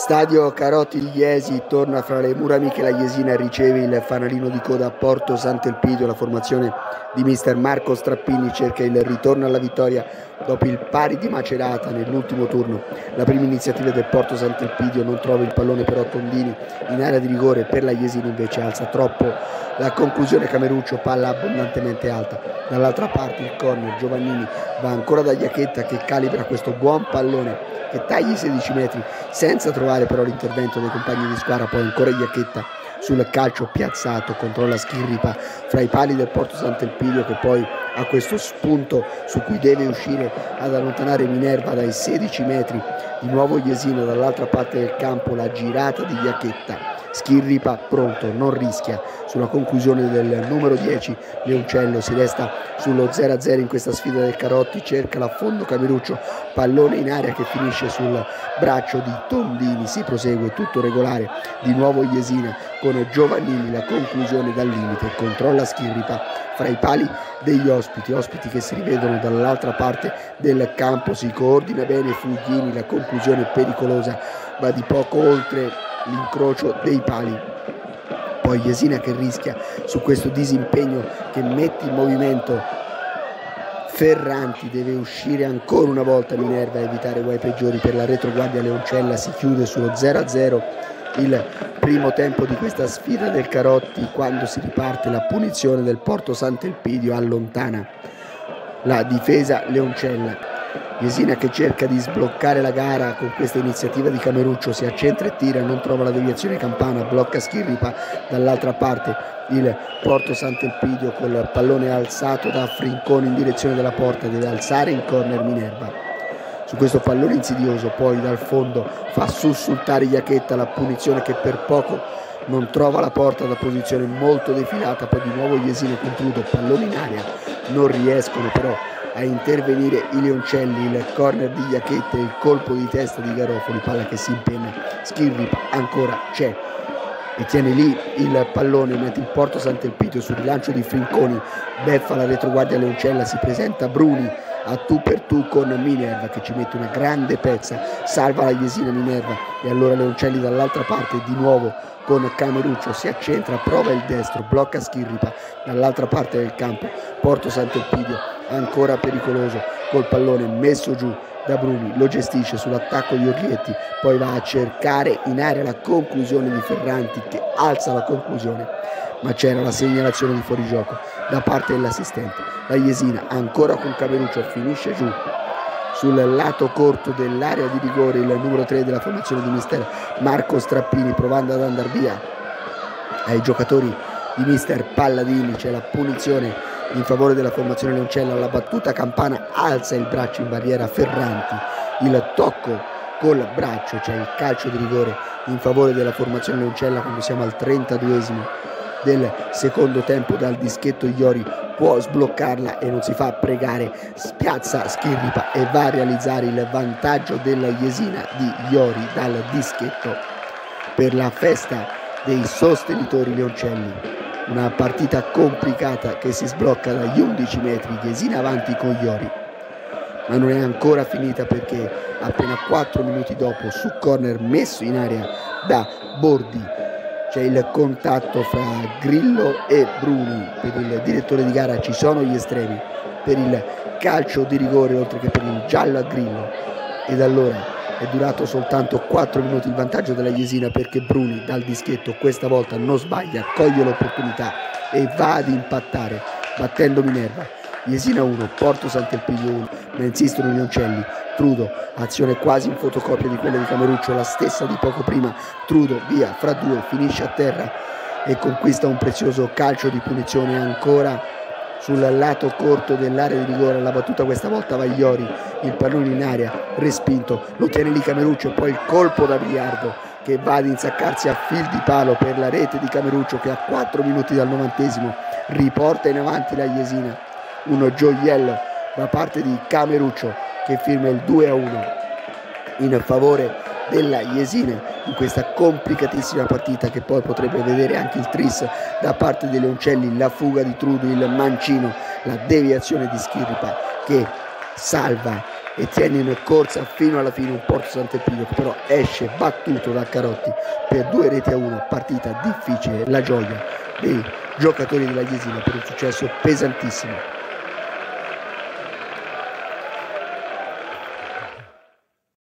Stadio Carotti di Jesi, torna fra le mura amiche la Jesina, riceve il fanalino di coda a Porto Sant'Elpidio. La formazione di mister Marco Strappini cerca il ritorno alla vittoria dopo il pari di Macerata nell'ultimo turno. La prima iniziativa del Porto Sant'Elpidio non trova il pallone, però Tondini in area di rigore per la Jesina invece alza troppo la conclusione. Cameruccio, palla abbondantemente alta. Dall'altra parte il corner, Giovannini va ancora da Iachetta che calibra questo buon pallone che taglia i 16 metri senza trovare però l'intervento dei compagni di squadra. Poi ancora Iachetta sul calcio piazzato, controlla Schirripa fra i pali del Porto Sant'Elpidio, che poi ha questo spunto su cui deve uscire ad allontanare Minerva dai 16 metri. Di nuovo Jesina dall'altra parte del campo, la girata di Iachetta. Schirripa pronto, non rischia. Sulla conclusione del numero 10 Leoncello si resta sullo 0-0 in questa sfida del Carotti, cerca l'affondo Cameruccio, pallone in aria che finisce sul braccio di Tondini. Si prosegue tutto regolare, di nuovo Jesina con Giovannini, la conclusione dal limite, controlla Schirripa fra i pali degli ospiti che si rivedono dall'altra parte del campo. Si coordina bene Fughini, la conclusione pericolosa va di poco oltre l'incrocio dei pali. Poi Jesina che rischia su questo disimpegno che mette in movimento Ferranti, deve uscire ancora una volta Minerva a evitare guai peggiori per la retroguardia Leoncella. Si chiude sullo 0-0 il primo tempo di questa sfida del Carotti, quando si riparte la punizione del Porto Sant'Elpidio allontana la difesa Leoncella. Jesina che cerca di sbloccare la gara con questa iniziativa di Cameruccio, si accentra e tira, non trova la deviazione Campana, blocca Schirripa. Dall'altra parte il Porto Sant'Elpidio col pallone alzato da Frinconi in direzione della porta, deve alzare in corner Minerva. Su questo pallone insidioso poi dal fondo fa sussultare Iachetta, la punizione che per poco non trova la porta da posizione molto defilata. Poi di nuovo Jesina con Trudo, pallone in aria, non riescono però a intervenire i Leoncelli. Il corner di Iachetta, il colpo di testa di Garofoli, palla che si impenna. Schirripa ancora c'è e tiene lì il pallone, mentre il Porto Sant'Elpidio sul rilancio di Frinconi beffa la retroguardia Leoncella. Si presenta Bruni a tu per tu con Minerva che ci mette una grande pezza, salva la Jesina Minerva. E allora Leoncelli dall'altra parte di nuovo con Cameruccio, si accentra, prova il destro, blocca Schirripa. Dall'altra parte del campo Porto Sant'Elpidio ancora pericoloso col pallone messo giù da Bruni, lo gestisce sull'attacco di Orlietti, poi va a cercare in area la conclusione di Ferranti che alza la conclusione, ma c'era la segnalazione di fuorigioco da parte dell'assistente. La Jesina ancora con Cameruccio finisce giù sul lato corto dell'area di rigore il numero 3 della formazione di mister Marco Strappini, provando ad andare via ai giocatori di mister Palladini. C'è la punizione in favore della formazione Leoncella, la battuta Campana, alza il braccio in barriera Ferranti, il tocco col braccio, c'è il calcio di rigore in favore della formazione Leoncella quando siamo al 32esimo del secondo tempo. Dal dischetto Iori può sbloccarla e non si fa pregare, spiazza Schirripa e va a realizzare il vantaggio della Jesina di Iori dal dischetto per la festa dei sostenitori Leoncelli. Una partita complicata che si sblocca dagli 11 metri, Jesina avanti con Iori, ma non è ancora finita perché appena 4 minuti dopo, su corner messo in area da Bordi, c'è il contatto fra Grillo e Bruni. Per il direttore di gara ci sono gli estremi per il calcio di rigore oltre che per il giallo a Grillo, ed allora è durato soltanto 4 minuti il vantaggio della Jesina perché Bruni dal dischetto questa volta non sbaglia, coglie l'opportunità e va ad impattare battendo Minerva. Jesina 1, Porto Sant'Elpidio 1, ma insistono i Leoncelli. Trudo, azione quasi in fotocopia di quella di Cameruccio, la stessa di poco prima. Trudo via fra due, finisce a terra e conquista un prezioso calcio di punizione ancora sul lato corto dell'area di rigore. La battuta questa volta va Iori, il pallone in aria respinto, lo tiene lì Cameruccio e poi il colpo da biliardo che va ad insaccarsi a fil di palo per la rete di Cameruccio che a 4 minuti dal 90esimo riporta in avanti la Jesina. Un gioiello da parte di Cameruccio che firma il 2-1 in favore della Jesina in questa complicatissima partita, che poi potrebbe vedere anche il tris da parte dei Leoncelli, la fuga di Trudo, il mancino, la deviazione di Schirripa che salva e tiene in corsa fino alla fine un Porto Sant'Elpidio che però esce battuto da Carotti per 2-1, partita difficile, la gioia dei giocatori della Jesina per un successo pesantissimo.